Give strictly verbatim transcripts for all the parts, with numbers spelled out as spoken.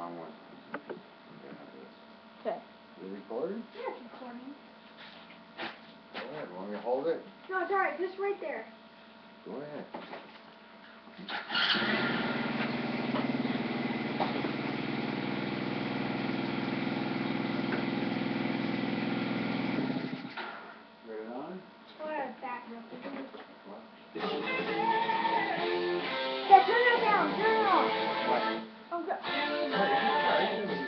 wrong one. Okay. Is it recording? Yeah, it's recording. Go ahead. Want me to hold it? No, it's alright. Just right there. Go ahead. Get it on? Oh, I have back real quick. What? Yeah, turn that down. Turn it off. What? Oh, God. What? Is it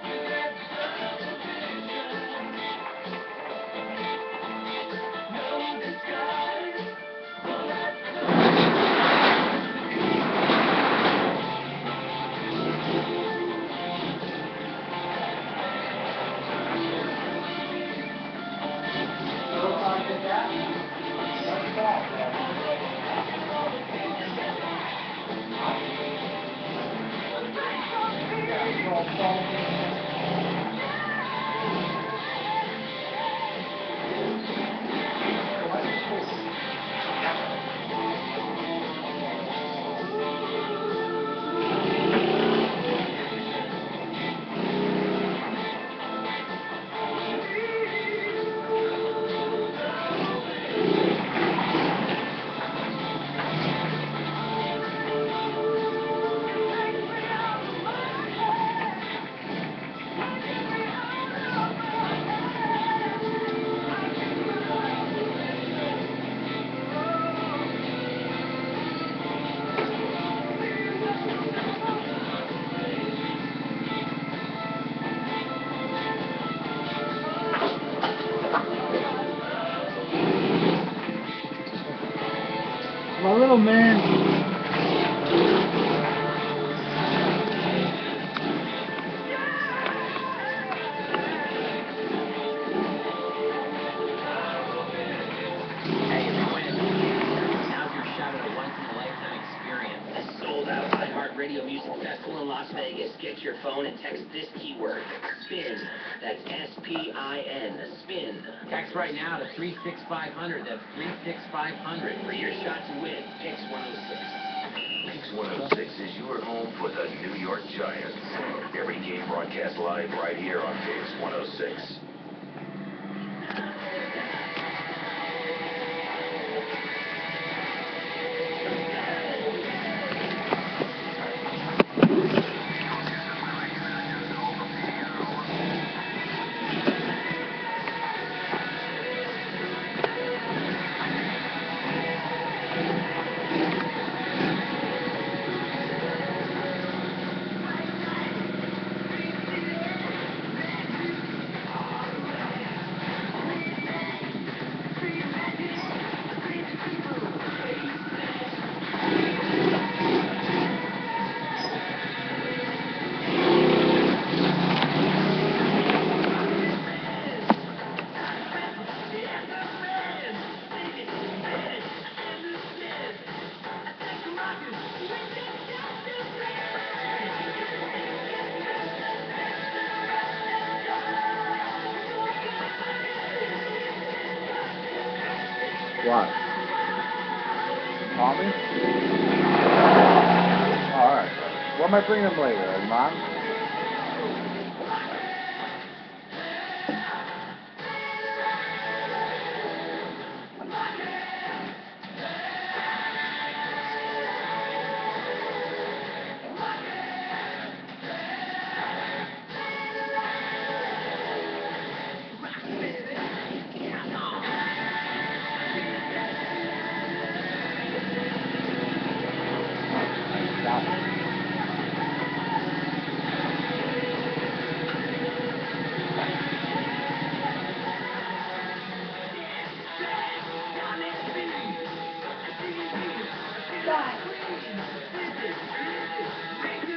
my little man. Hey everyone, now's your shot at a once-in-a-lifetime experience. The sold-out iHeartRadio Music Festival in Las Vegas. Get your phone and text this keyword, SPIN. That's S P I N, SPIN. Text right now to three six five hundred. That's three six five hundred for your shot to win. Pix one oh six. Pix one oh six is your home for the New York Giants. Every game broadcast live right here on Pix one oh six. What? Call me? Alright. What am I bringing them later, Mom?